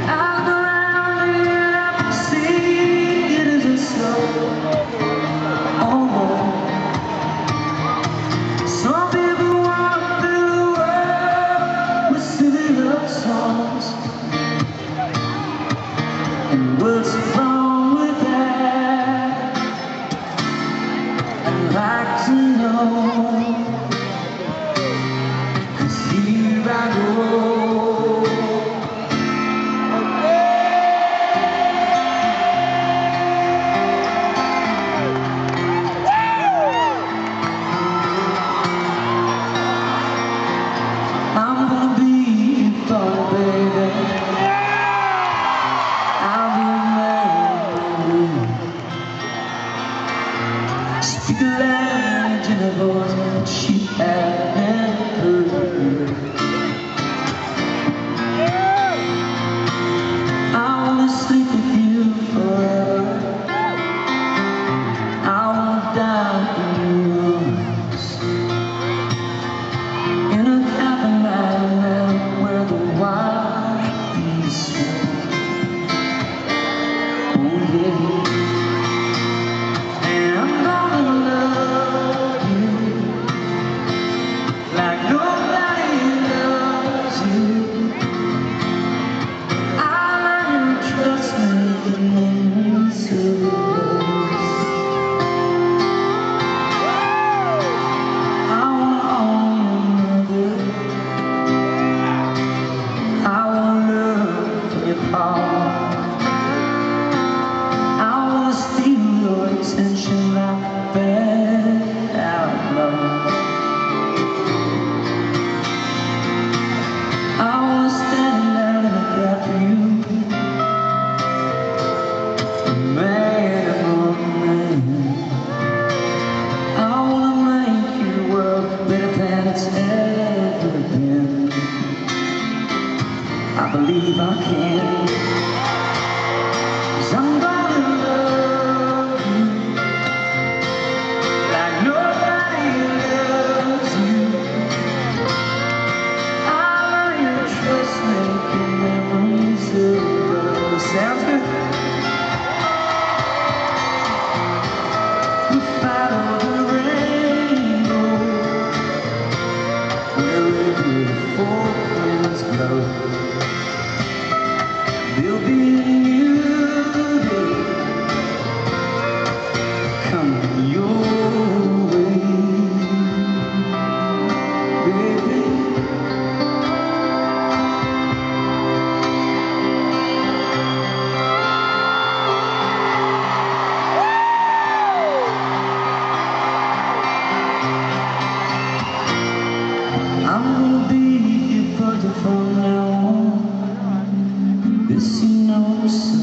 I'll go round it up and see it as a slow. Oh, some people want to fill the world with silly love songs, and what's wrong with that? I'd like to know, 'cause here I go. I'm gonna be your father, baby. I'll be a man. Speak a language in a voice that she had never heard. I wanna sleep with you forever. I wanna die in your arms, in a cabin island where the wild bees swim. Oh yeah. And I'm gonna love you like nobody loves you. I'll learn to trust me in so I wanna own you. I wanna love from your power. I wanna steal your attention like a bad outlaw. I wanna stand out in the gap for you, man among men. I wanna make your world better than it's ever been. I believe I can, 'cause I'm gonna love you like nobody loves you. I'll learn your trust making memories of love. Sounds good. We'll fight over the rainbow wherever the four winds blow. There'll be a new day coming your way, baby. I'm gonna be your brother from now on. This you know.